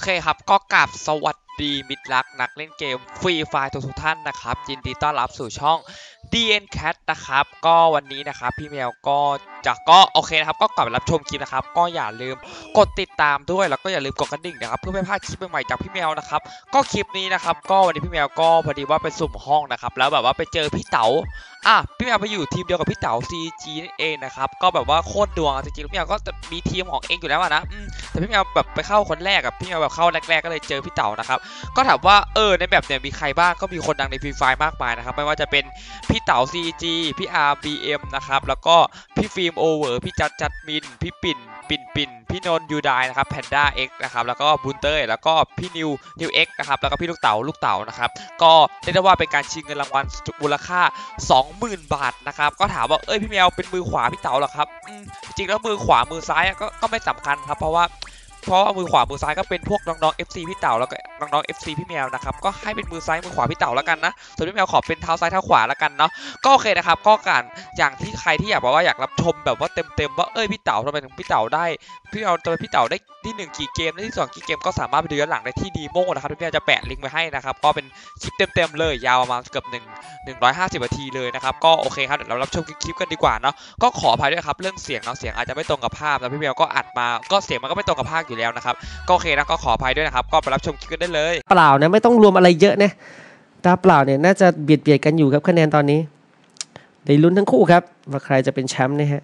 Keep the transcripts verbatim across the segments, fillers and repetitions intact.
เคครับก็กราบสวัสดีมิตรรักนักเล่นเกมฟรีไฟล์ทุกท่านนะครับยินดีต้อนรับสู่ช่อง ดี เอ็น Cat นะครับก็วันนี้นะครับพี่แมวก็จะก็โอเคนะครับก็กลับมารับชมคลิปนะครับก็อย่าลืมกดติดตามด้วยแล้วก็อย่าลืมกดกระดิ่งนะครับเพื่อไม่พลาดคลิปใหม่ๆจากพี่แมวนะครับก็คลิปนี้นะครับก็วันนี้พี่แมวก็พอดีว่าไปสุ่มห้องนะครับแล้วแบบว่าไปเจอพี่เต๋าอ่ะพี่แมวไปอยู่ทีมเดียวกับพี่เต๋า ซี จี นั่นเองนะครับก็แบบว่าโคตรดวงจริงๆพี่แมวก็มีทีมของเองอยู่แล้วนะแต่พี่แมวแบบไปเข้าคนแรกกับพี่แมวแบบเข้าแรกๆก็เลยเจอพี่เต๋านะครับก็ถามว่าเออในแบบเนี่ยมีใครบ้างก็มีคนดังในฟรีไฟล์มากมายนะครับไม่ว่าจะเป็นพี่เต๋า ซี จี พี่อาร์ บี เอ็ม นะครับแล้วก็พี่ฟิล์มโอเวอร์พี่จัดจัดมินพี่ปิ่นปิ่นปิ่นพี่นนท์ยูไดนะครับแพนด้าเอ็กนะครับแล้วก็บุนเต้แล้วก็พี่นิวนิวเอ็กนะครับแล้วก็พี่ลูกเต๋าลูกเต๋านะครับก็เรียกได้ว่าเป็นการชิงเงินรางวัลมูลค่า สองหมื่น บาทนะครับก็ถามว่าเอ้ยพี่แมวเป็นมือขวาพี่เต๋าหรอครับจริงแล้วมือขวามือซ้ายก็ก็ไม่สำคัญครับเพราะว่าเพราะว่ามือขวามือซ้ายก็เป็นพวกน้องๆ เอฟ ซี พี่เต๋าแล้วก็น้องๆ เอฟ ซี พี่แมวนะครับก็ให้เป็นมือซ้ายมือขวาพี่เต๋าแล้วกันนะส่วนพี่แมวขอเป็นเท้าซ้ายเท้าขวาแล้วกันเนาะก็โอเคนะครับก็การอย่างที่ใครที่อยากบอกว่าอยากรับชมแบบว่าเต็มๆว่าเอ้ยพี่เต๋าทำไมถึงพี่เต๋าได้พี่เอาตัวพี่เต๋าได้ที่หนึ่งกี่เกมและที่สองกี่เกมก็สามารถไปดูย้อนหลังได้ที่ดีโม่นะครับพี่แมวจะแปะลิงก์ไว้ให้นะครับก็เป็นคลิปเต็มๆเลยยาวประมาณเกือบหนึ่งหนึ่งร้อยห้าสิบนาทีเลยนะครับก็โอเคครับเดี๋ยวเรารับชมคลิปกันดีกว่าเนาะก็ขออภัยด้วยครับเรื่องเสียงเนาะเสียงอาจจะไม่ตรงกับภาพนะพี่แมวก็อัดมาก็เสียงมันก็ไม่ตรงกับภาพอยู่แล้วนะครับก็โอเคนะก็ขออภัยด้วยนะครับก็ไปรับชมคลิปกันได้เลยเปล่านะไม่ต้องรวมอะไรเยอะนะตาเปล่าเนี่ยน่าจะเบียดเบียดกันอยู่ครับคะแนนตอนนี้ได้ลุ้นทั้งคู่ครับว่าใครจะเป็นแชมป์นะฮะ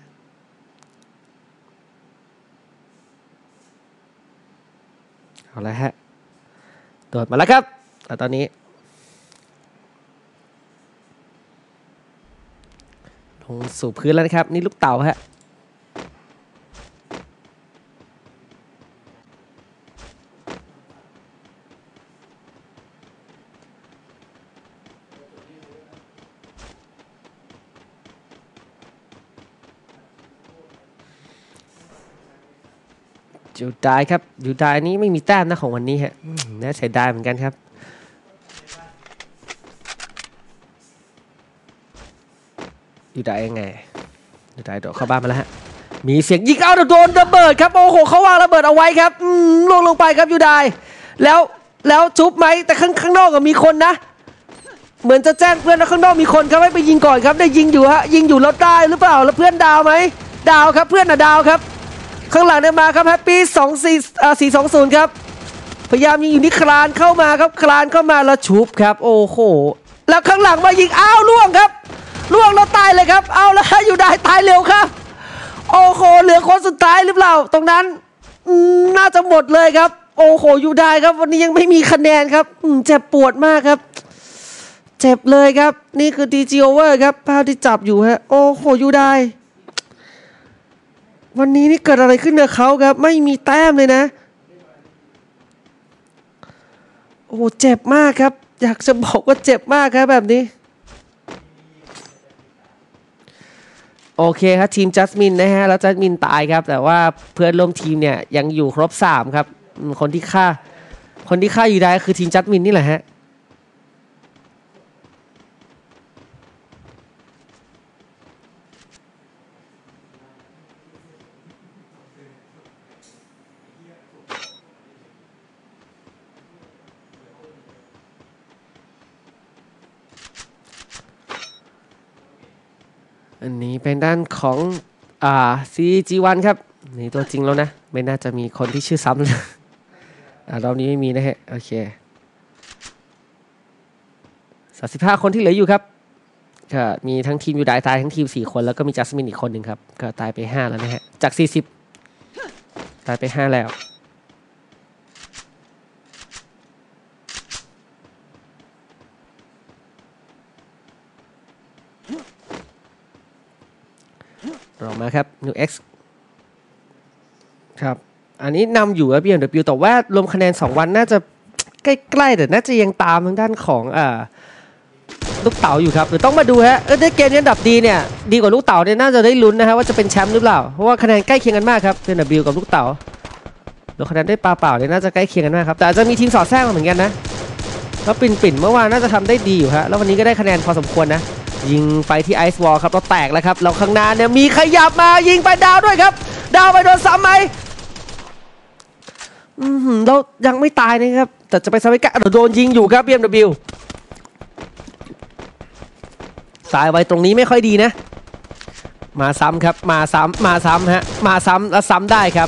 เอาละฮะโดดมาแล้วครับแต่ตอนนี้ลงสู่พื้นแล้วนะครับนี่ลูกเต่าฮะยูไดครับยูไดนี้ไม่มีแต้มนะของวันนี้ฮะน่าเสียดายเหมือนกันครับยูไดยังไงยูไดโดดเข้าบ้านมาแล้วฮะมีเสียงยิงเอาโดนระเบิดครับโอ้โหเขาวางระเบิดเอาไว้ครับลงลงไปครับยูไดแล้วแล้วชุบไหมแต่ข้างข้างนอกก็มีคนนะเหมือนจะแจ้งเพื่อนว่าข้างนอกมีคนครับให้ไปยิงก่อนครับได้ยิงอยู่ฮะยิงอยู่แล้วได้หรือเปล่าแล้วเพื่อนดาวไหมดาวครับเพื่อนน่ะดาวครับข้างหลังเนี่ยมาครับแฮปปี้สองสี่อ่าสี่สองศูนย์ครับพยายามยิงอยู่นี่คลานเข้ามาครับคลานเข้ามาแล้วชุบครับโอ้โหแล้วข้างหลังมายิงอ้าวล่วงครับล่วงแล้วตายเลยครับเอาแล้วอยู่ได้ตายเร็วครับโอ้โหเหลือคนสุดท้ายหรือเปล่าตรงนั้นน่าจะหมดเลยครับโอ้โหอยู่ได้ครับวันนี้ยังไม่มีคะแนนครับเจ็บปวดมากครับเจ็บเลยครับนี่คือ ดี จี Over ครับภาพที่จับอยู่ฮะโอ้โหอยู่ได้วันนี้นี่เกิดอะไรขึ้นกับเขาครับไม่มีแต้มเลยนะโอ้เจ็บมากครับอยากจะบอกว่าเจ็บมากครับแบบนี้โอเคครับทีมจัสมินนะฮะแล้วจัสมินตายครับแต่ว่าเพื่อนร่วมทีมเนี่ยยังอยู่ครบสามครับคนที่ฆ่าคนที่ฆ่าอยู่ได้คือทีมจัสมินนี่แหละฮะอันนี้เป็นด้านของอ่า ซี จี วัน ครับนี่ตัวจริงแล้วนะไม่น่าจะมีคนที่ชื่อซ้ำเลยอ่ารอบนี้ไม่มีนะฮะโอเคสามสิบห้าคนที่เหลืออยู่ครับก็มีทั้งทีมยูไดตายทั้งทีมสี่คนแล้วก็มีจัสมินอีกคนหนึ่งครับก็ตายไปห้าแล้วนะฮะจากสี่สิบตายไปห้าแล้วรอมาครับ นิว เอ็กซ์ ครับอันนี้นำอยู่ครับ บี เอ็ม ดับเบิลยู แต่ว่ารวมคะแนนสองวันน่าจะใกล้ๆแต่น่าจะยังตามทางด้านของอ่าลูกเต๋าอยู่ครับเดี๋ยวต้องมาดูฮะเออได้เกมนี้อันดับดีเนี่ยดีกว่าลูกเต๋าเนี่ยน่าจะได้ลุ้นนะฮะว่าจะเป็นแชมป์หรือเปล่าเพราะว่าคะแนนใกล้เคียงกันมากครับ บี เอ็ม ดับเบิลยู กับลูกเต๋าโดยคะแนนได้ปลาเปล่าเนี่ยน่าจะใกล้เคียงกันมากครับแต่อาจจะมีทีมสอดแทรกมาเหมือนกันนะแล้วปิ่นปิ่นเมื่อวานน่าจะทำได้ดีอยู่ฮะแล้ววันนี้ก็ได้คะแนนพอสมควรนะยิงไปที่ไอซ์วอลครับเราแตกแล้วครับเราข้างหน้าเนี่ยมีขยับมายิงไปดาวด้วยครับดาวไปโดนซ้ำไหมอืมแล้วยังไม่ตายนะครับแต่จะไปซาเวก้าโดนยิงอยู่ครับ บี เอ็ม ดับเบิลยู ตายไว้ตรงนี้ไม่ค่อยดีนะมาซ้ำครับมาซ้ำมาซ้ำฮะมาซ้ำแล้วซ้ำได้ครับ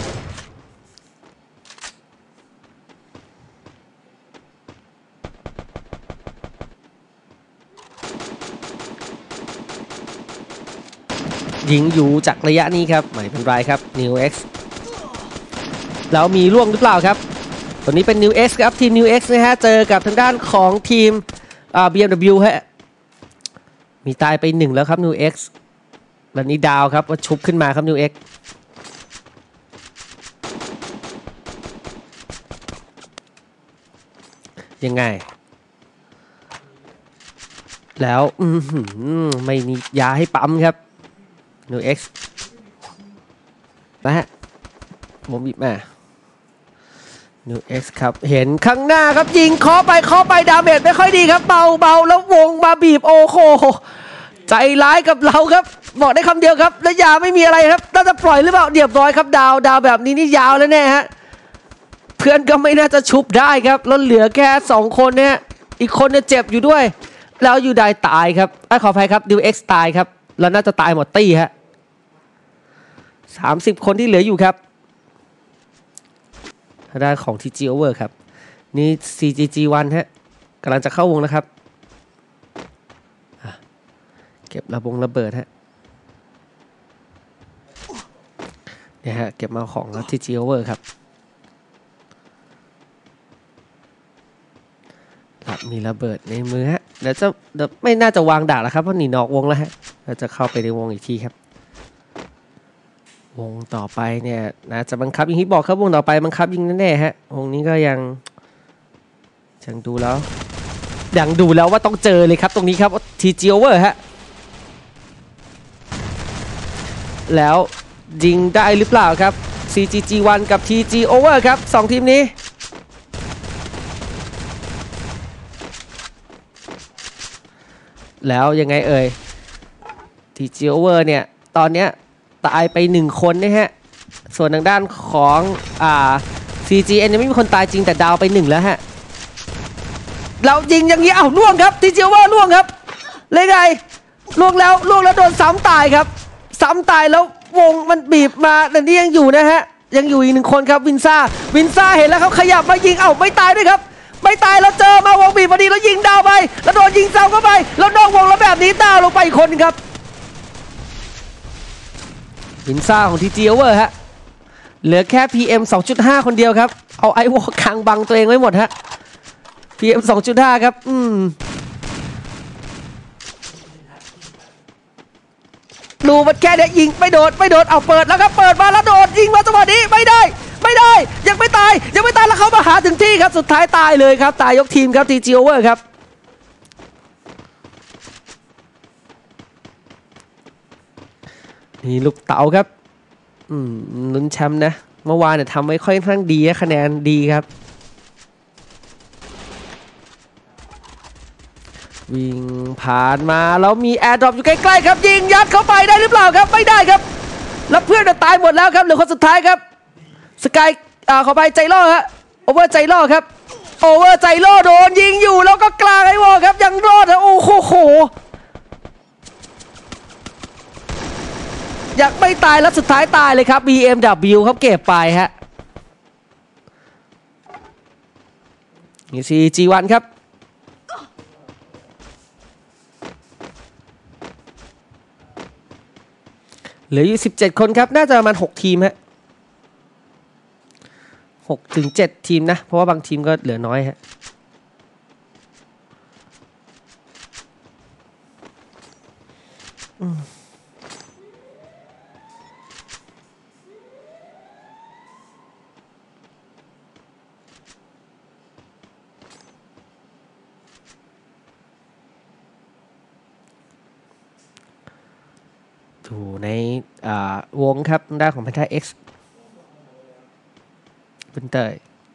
ยิงอยู่จากระยะนี้ครับไม่เป็นไรครับ New X แล้วมีร่วงหรือเปล่าครับตัวนี้เป็น New X ครับทีม New X นะฮะเจอกับทางด้านของทีม บี เอ็ม ดับเบิลยู ฮะมีตายไปหนึ่งแล้วครับ New X แล้วนี้ดาวครับว่าชุบขึ้นมาครับ New X ยังไงแล้วไม่มียาให้ปั๊มครับ New X นะฮะผมบีบมา New X ครับเห็นข้างหน้าครับยิงเคาะไปเคาะไปดาเมจไม่ค่อยดีครับเบาเบาแล้ววงมาบีบโอ้โหใจร้ายกับเราครับบอกได้คำเดียวครับและยาไม่มีอะไรครับน่าจะปล่อยหรือเปล่าเรียบร้อยครับดาวดาวแบบนี้นี่ยาวแล้วแน่ฮะเพื่อนก็ไม่น่าจะชุบได้ครับแล้วเหลือแค่สองคนเนี่ยอีกคนเนี่ยเจ็บอยู่ด้วยแล้วยูไดตายครับไอ้ขออภัยครับ New X ตายครับแล้วน่าจะตายหมดตี้ฮะสามสิบคนที่เหลืออยู่ครับทางด้านของ ที จี Over ครับนี่ ซี จี จี วัน ฮะกำลังจะเข้าวงนะครับเก็บระบงระเบิดฮะเนี่ยฮะเก็บมาของ ที จี Over ครับมีระเบิดในมือฮะเดี๋ยวจะเดี๋ยวไม่น่าจะวางดาบแล้วครับเพราะหนีนอกวงแล้วฮะเราจะเข้าไปในวงอีกทีครับวงต่อไปเนี่ยนะจะบังคับอย่างที่บอกครับวงต่อไปบังคับยิงแน่ๆฮะวงนี้ก็ยังยังดูแล้วยังดูแล้วว่าต้องเจอเลยครับตรงนี้ครับ ที จี Over ฮะแล้วยิงได้หรือเปล่าครับ ซี จี จี วัน กับ ที จี Over ครับสองทีมนี้แล้วยังไงเอ่ย ที จี Over เนี่ยตอนเนี้ยตายไปหนึ่งคนนะฮะส่วนทางด้านของอ่า ซี จี เอ็น ยังไม่มีคนตายจริงแต่ดาวไปหนึ่งแล้วฮะเรายิงอย่างนี้อ้าวล่วงครับ ที จี Over ล่วงครับเลยไงล่วงแล้วล่วงแล้วโดนซ้ำตายครับซ้ำตายแล้ววงมันบีบมาแต่นี่ยังอยู่นะฮะยังอยู่อีกหนึ่งคนครับวินซ่าวินซ่าเห็นแล้วเขาขยับมายิงเอ้าไม่ตายด้วยครับไม่ตายแล้วเจอมาวงบีบพอดีแล้วยิงดาวไปแล้วโดนยิงซ้ำเข้าไปแล้วนอกวงแล้วแบบนี้ดาวลงไปอีกคนครับวินซ่าของ ที จี Over ฮะเหลือแค่ พี เอ็ม สองจุดห้า คนเดียวครับเอาไอวอลคังบังตัวเองไว้หมดฮะ พี เอ็ม สองจุดห้า ครับอืมดูมันแค่เนี้ยยิงไม่โดนไม่โดนเอาเปิดแล้วครับเปิดมาแล้วโดนยิงมาจังหวะนี้ไม่ได้ไม่ได้ยังไม่ตายยังไม่ตายแล้วเขามาหาถึงที่ครับสุดท้ายตายเลยครับตายยกทีมครับ ที จี Over ครับนี่ลูกเต๋าครับอืมลุ้นแชมป์นะเมื่อวานเนี่ยทำไว้ค่อนข้างดีคะแนนดีครับวิ่งผ่านมาแล้วมีแอร์ดรอปอยู่ใกล้ๆครับยิงยัดเข้าไปได้หรือเปล่าครับไม่ได้ครับแล้วเพื่อนจะตายหมดแล้วครับเหลือคนสุดท้ายครับสกายอ่าขอไปใจล่อฮะโอเวอร์ใจล่อครับโอเวอร์ใจล่อโดนยิงอยู่แล้วก็กลางไอ้วอครับยังรอดนะโอ้โหอยากไม่ตายแล้วสุดท้ายตายเลยครับ บี เอ็ม ดับเบิลยู ครับเก็บไปฮะนี่ ซี จี วัน ครับเหลืออยู่สิบเจ็ดคนครับน่าจะประมาณหกทีมฮะหกถึงเจ็ดทีมนะเพราะว่าบางทีมก็เหลือน้อยฮะอยู่ในวงครับด้านของ Penta X เป็นเตย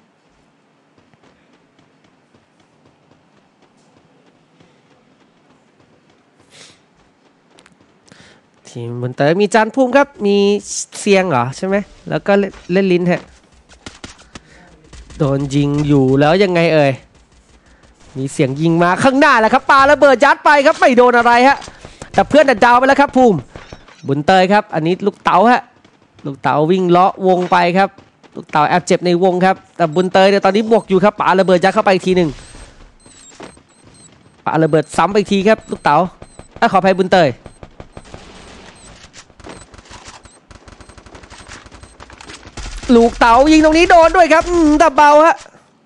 ทีมบนเตยมีจานภูมิครับมีเสียงเหรอใช่ไหมแล้วก็เล่นลิ้นฮะโดนยิงอยู่แล้วยังไงเอ่ยมีเสียงยิงมาข้างหน้าแหละครับปาระเบิดยัดไปครับไม่โดนอะไรฮะแต่เพื่อนดัดดาวไปแล้วครับภูมิบุญเตยครับอันนี้ลูกเต๋าฮะลูกเต๋าวิ่งเลาะวงไปครับลูกเต๋าแอบเจ็บในวงครับแต่บุญเตยเนี่ยตอนนี้บวกอยู่ครับปาระเบิดยัดเข้าไปอีกทีหนึ่งปาระเบิดซ้ำไปอีกทีครับลูกเต๋าขออภัยบุญเตยลูกเต๋ายิงตรงนี้โดนด้วยครับแต่เบาฮะ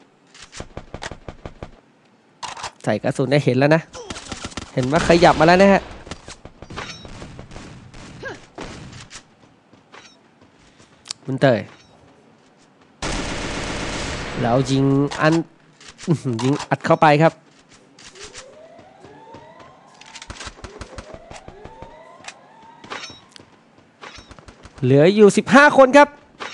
ใส่กระสุนได้เห็นแล้วนะเห็นว่าขยับมาแล้วนะฮะบุญเตยแล้วยิงอันยิงอัดเข้าไปครับเหลืออยู่สิบห้าคนครับ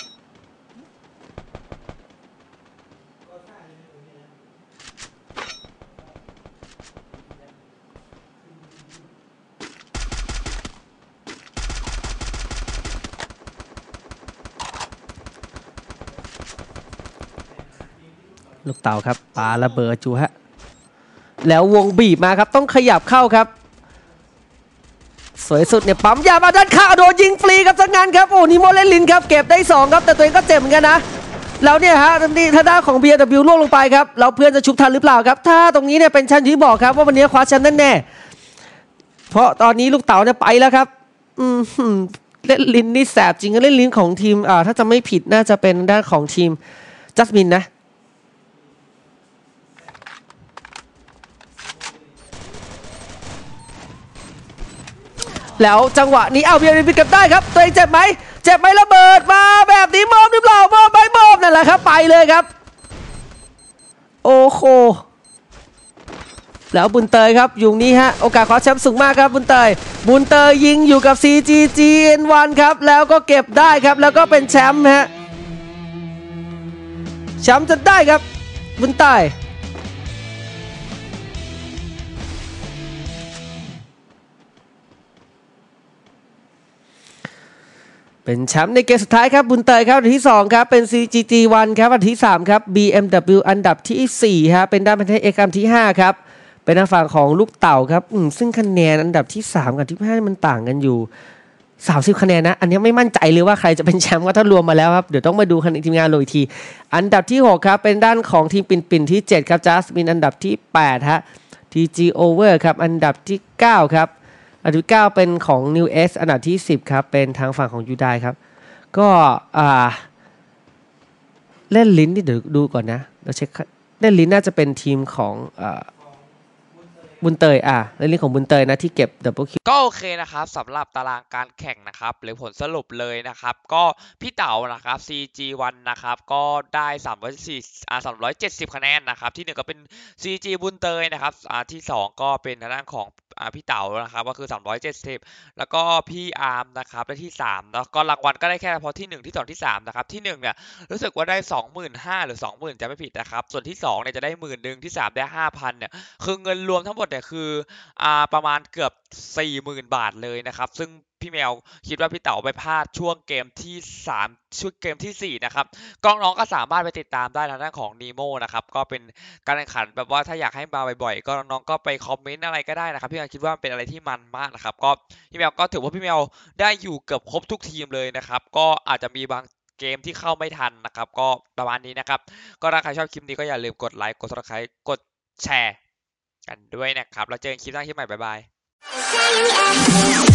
ลูกเต่าครับปาระเบิดจูฮะแล้ววงบีบมาครับต้องขยับเข้าครับสวยสุดเนี่ยปั๊มยามาด้านข้างโดนยิงฟรีครับสังงานครับโอ้นิโมเลนลินครับเก็บได้สองครับแต่ตัวเองก็เจ็บเหมือนกันนะแล้วเนี่ยฮะนี่ทางด้านของ บี เอ็ม ดับเบิลยู ล่วงลงไปครับแล้วเพื่อนจะชุบทันหรือเปล่าครับถ้าตรงนี้เนี่ยเป็นชั้นที่บอกครับว่าวันนี้คว้าแชมป์แน่ๆเพราะตอนนี้ลูกเต๋าเนี่ยไปแล้วครับอืมเล่นลินนี่แสบจริงเล่นลินของทีมอ่าถ้าจะไม่ผิดน่าจะเป็นด้านของทีมจัสมินนะแล้วจังหวะนี้เอาเบียร์ปิดกับได้ครับตัวเองเจ็บไหมเจ็บไหมระเบิดมาแบบนี้มอบหรือเปล่ามอบไปมอบนั่นแหละครับไปเลยครับโอ้โหแล้วบุญเตยครับอยู่นี้ฮะโอกาสคว้าแชมป์สูงมากครับบุญเตยบุญเตยยิงอยู่กับ ซี จี จี เอ็น วัน ครับแล้วก็เก็บได้ครับแล้วก็เป็นแชมป์ฮะแชมป์จะได้ครับบุญเตยเป็นแชมป์ในเกมสุดท้ายครับบุญเตยครับอันดับที่สองครับเป็น ซี จี จี วัน ครับอันดับที่สามครับ บี เอ็ม ดับเบิลยู อันดับที่สี่ครับเป็นด้านประเทศเอกอันดับที่ห้าครับเป็นทางฝั่งของลูกเต่าครับซึ่งคะแนนอันดับที่สามกับที่ห้ามันต่างกันอยู่สามสิบคะแนนนะอันนี้ไม่มั่นใจเลยว่าใครจะเป็นแชมป์ก็ถ้ารวมมาแล้วครับเดี๋ยวต้องมาดูคะแนนทีมงานโดยทีอันดับที่หกครับเป็นด้านของทีมปิ่นปิ่นที่เจ็ดครับจัสมินอันดับที่แปดฮะ ที จี Over ครับอันดับที่เก้าครับอันดับที่เก้าเป็นของ New S อันดับที่สิบครับเป็นทางฝั่งของยูไดครับก็อ่าเล่นลิ้นนี่เดี๋ยวดูก่อนนะเราเช็คเล่นลิ้นน่าจะเป็นทีมของอ่าบุญเตยอ่ะเล่นลิ้นของบุญเตยนะที่เก็บดับเบิลคิวก็โอเคนะครับสำหรับตารางการแข่งนะครับหรือผลสรุปเลยนะครับก็พี่เต๋านะครับ ซี จี วัน นะครับก็ได้สามร้อยสี่อ่าสามร้อยเจ็ดสิบคะแนนนะครับที่หนึ่งก็เป็น ซี จี บุญเตยนะครับอ่าที่สองก็เป็นทางด้านของอ่าพี่เต๋านะครับก็คือสามร้อยเจ็ดสิบแล้วก็พี่อาร์มนะครับได้ที่สามแล้วก็รางวัลก็ได้แค่เฉพาะที่หนึ่งที่สองที่สามนะครับที่หนึ่งเนี่ยรู้สึกว่าได้ สองหมื่นห้าพัน หรือ สองหมื่น จะไม่ผิดนะครับส่วนที่สองเนี่ยจะได้หมื่นนึงที่สามได้ ห้าพัน เนี่ยคือเงินรวมทั้งหมดเนี่ยคืออ่าประมาณเกือบ สี่หมื่น บาทเลยนะครับซึ่งพี่แมวคิดว่าพี่เต๋าไปพลาดช่วงเกมที่สามช่วงเกมที่สี่นะครับกองน้องก็สามารถไปติดตามได้ทางด้านของนีโมนะครับก็เป็นการแข่งขันแบบว่าถ้าอยากให้มาบ่อยๆก็น้องๆก็ไปคอมเมนต์อะไรก็ได้นะครับพี่แมวคิดว่าเป็นอะไรที่มันมากนะครับก็พี่แมวก็ถือว่าพี่แมวได้อยู่เกือบครบทุกทีมเลยนะครับก็อาจจะมีบางเกมที่เข้าไม่ทันนะครับก็ประมาณนี้นะครับก็ถ้าใครชอบคลิปนี้ก็อย่าลืมกดไลค์กด ซับสไครบ์ กดแชร์กันด้วยนะครับแล้วเจอกันคลิปหน้าคลิปใหม่บ๊ายบาย